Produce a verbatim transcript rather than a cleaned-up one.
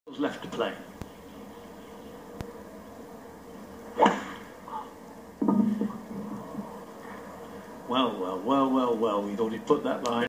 left to play. Well, well, well, well, well, we thought he'd put that line.